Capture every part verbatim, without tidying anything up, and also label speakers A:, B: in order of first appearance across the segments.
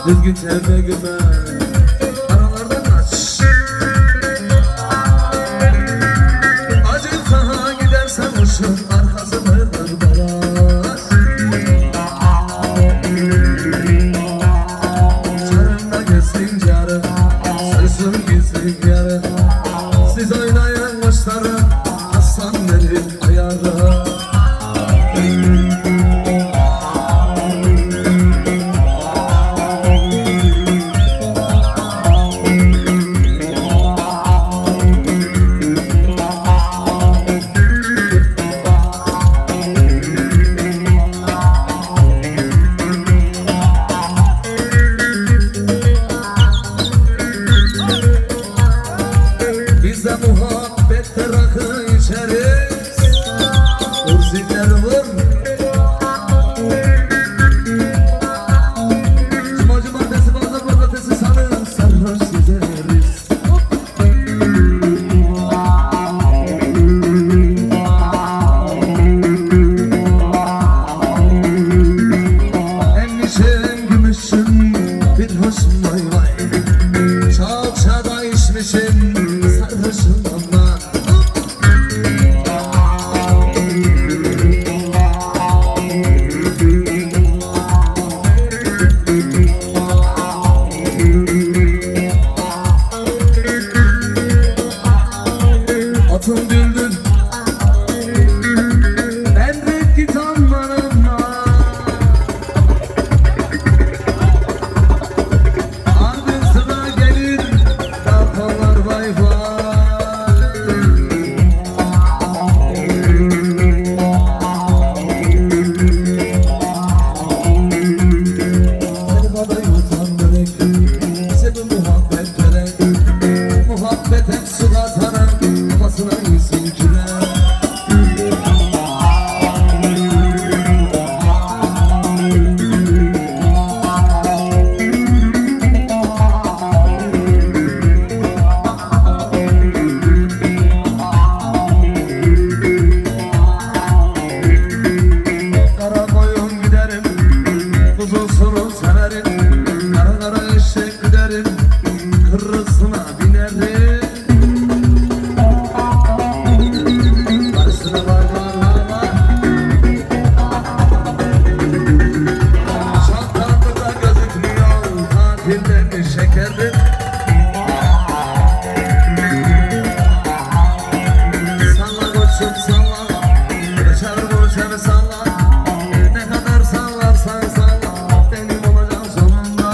A: Düzgün sevme güme aralardan kaç. Acı sağa gidersen uçun arkası vardır baraj. Çarımda geçsin carım, sayısın gitsin yarım. Siz oynayın başları, Hasan benim ayarım. Bizde muhabbette rakı içeriz, urziller vur. Cuma cumartesi pazar pazartesi salı sarhoş gezeriz. Emmişim gümüşüm bir hoşum vay vay. Çalçada içmişim sarhoşum ama. Atın düldül ben de gitanlarım var. Ardı sıra gelir kafalar vay vay. Seni bana yutan börek, seni muhabbet börek. Muhabbet hep su katarak kafasına insin kürek. Kara koyun giderim, kuzusunu severim. Kara kara eşek giderim, kırrısına binerim. Karşısına var var var var. Çok tatlı da gözükmüyor, tatilde bir şekerdir. Salla koçum salla, geçer koçer salla. Ne kadar sallarsan salla, benim olacağım sonunda.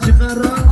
A: çıkaran